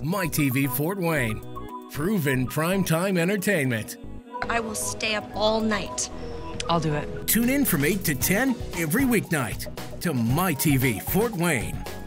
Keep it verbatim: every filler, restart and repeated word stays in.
MyTV Fort Wayne. Proven primetime entertainment. I will stay up all night. I'll do it. Tune in from eight to ten every weeknight to MyTV Fort Wayne.